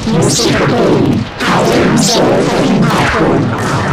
music pain, 还有一些非常好。